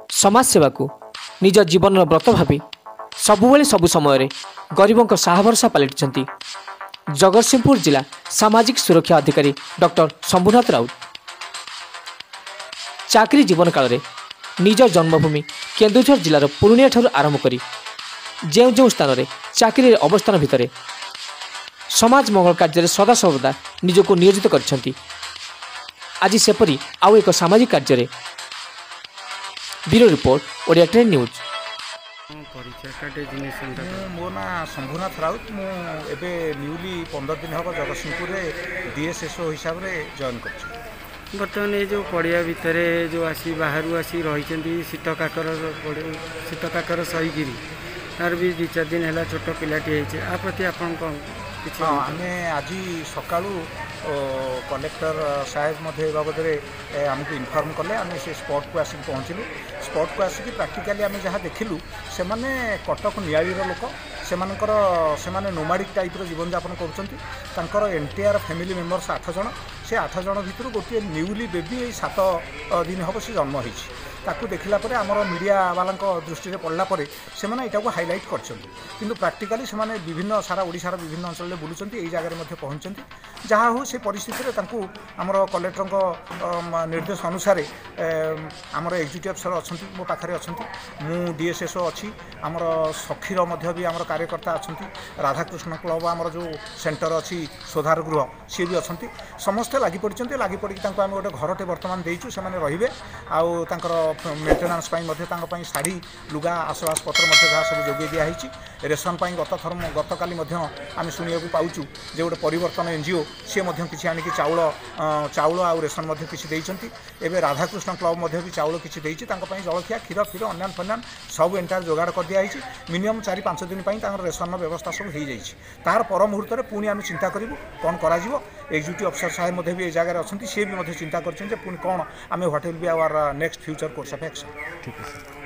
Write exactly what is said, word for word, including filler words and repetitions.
समाजसेवा को निज जीवन व्रत भावी सबुबले सबु समय गरीबों साहभरसा पलटि जगतसिंहपुर जिला सामाजिक सुरक्षा अधिकारी डॉक्टर शंभुनाथ राउत चाकरी जीवन काल में निज जन्मभूमि केन्दुझर जिलार पुरुणिया ठार आरंभ कर जो जो स्थान में चाकरी अवस्थान भितर समाज मंगल कार्य सदा सर्वदा निजक नियोजित कर आज सेपरी आउ एक सामाजिक कार्य bureau report Odia train news. मो ना शंभुनाथ राउत मुझे न्यूली पंद्रह दिन हम जगतसिंहपुर डीएसएसओ हिसाब से जॉइन कर बर्तमान ये जो पड़िया भितर जो आसी बाहर आसी रही शीत काकर शीत काकर सहीकि तार भी दु चार दिन है छोट पिलाटी आ प्रति आपण आम आज सका कलेक्टर साहेब बाबद आमको इनफर्म कले आम से स्पॉट को आसिक पहुँचलु स्पॉट को आसिक प्राक्टिकाली आम जहाँ देखिलु से माने कटक नियालीर लोक सेमानकर सेमाने नोमाडिक टाइप जीवन यापन कर एंटायर फैमिली मेंबर्स आठ जन से आठ जन भितर गोटे न्यूली बेबी सात दिन हम से जन्म हो ताकू देखला परे आमर मीडिया वाला दृष्टि में पड़ला परे से माने इटा को हाईलाइट कर प्राक्टिकाली से माने विभिन्न सारा ओडिशार विभिन्न अंचल में बुलूँ यही जगह में पहुँचती जहाँ हो से परिस्थिति में आमर कलेक्टर निर्देश अनुसार आमर एक्जिक्यूटिव अफिसर अच्छा मो पाखे अच्छा मु डीएसएसओ अच्छी आमर सखीर भी आमर कार्यकर्ता अच्छा राधाकृष्ण क्लब आमर जो सेंटर अच्छी सोधार गृह सी भी अच्छा समस्ते लगी पड़ते लगी पड़ी आम गोटे घरटे बर्तमान देचु से मैंने रे मेन्टेनान्स पाई शाढ़ी लुगा आसबास पत्र जहाँ सब जोगे दिखाई रेशन गत थर गत काली आम शुणा पाचु जे गोटे परिवर्तन एनजीओ सी किसी आनिक चाउल चाउल आ रेशन किसी देती एवं राधाकृष्ण क्लब भी चाउल किसी देती जलखिया क्षीर क्षीर अन्यान फन्यान सब एंटायर जोगाड़ कर दिखाई मिनिमम चार पांच दिन रेशन व्यवस्था सब हो जाए तार पर मुहूर्त में पुणी आम चिंता करूँ कौन कर एक्जिक्यूटिव अफिसर साहेब भी ये जगह अच्छा सी भी चिंता कर पुणी कौन आम what will be our next future course of action. ठीक है सर।